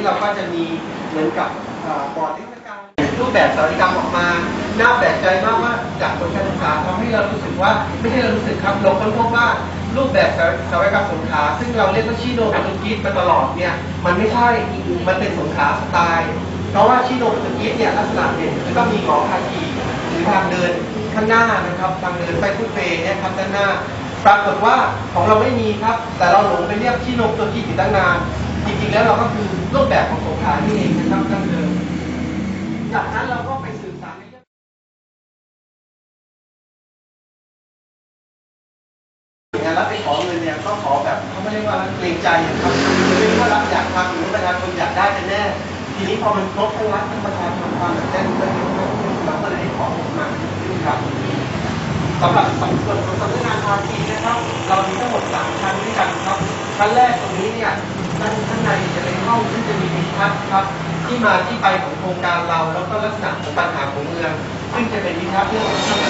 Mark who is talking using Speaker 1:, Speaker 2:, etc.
Speaker 1: เราก็จะมีเหมือนกับบอร์ดเทคนิคการรูปแบบสวัสดิกรรมออกมาน่าแปลกใจมากว่าจากผลการศึกษาทำให้เรารู้สึกว่าไม่ใช่เรารู้สึกครับเราค้นพบว่ารูปแบบสวัสดิกรรมสงขลาซึ่งเราเรียกว่าชิโนโปรตุกีสมาตลอดเนี่ยมันไม่ใช่มันเป็นสงขลาสไตล์เพราะว่าชิโนโปรตุกีสเนี่ยลักษณะเด่นจะต้องมีหอคาคีหรือทางเดินข้างหน้านะครับทางเดินไปฟุตเวย์เนี่ยครับด้านหน้าปรากฏว่าของเราไม่มีครับแต่เราหลงไปเรียกชิโนโปรตุกีสอยู่ตั้งนานจริงๆแล้วเราก็คือรูปแบบของสงขลานี่เองนะครับดั้งเดิมจากนั้นเราก็ไปสื่อสารในเรื่องงานรับไปขอเงินเนี่ยก็ขอแบบเขาไม่เรียกว่าเกรงใจนะครับไม่รู้ว่ารัฐอยากทำหรือประชาชนอยากได้กันแน่ทีนี้พอมันครบทั้งรัฐทั้งประชาชนความแบบแน่นก็เราก็เลยได้ขอออกมาครับสำหรับส่วนของสำนักงานภาคีนะครับเรามีทั้งหมด3ชั้นด้วยกันครับชั้นแรกตรงนี้เนี่ยด้านข้างในจะเป็นห้องที่จะมีวิทัศน์ครับที่มาที่ไปของโครงการเราแล้วก็ลักษณะของปัญหาของเมืองซึ่งจะเป็นวิทัศน์เรื่อง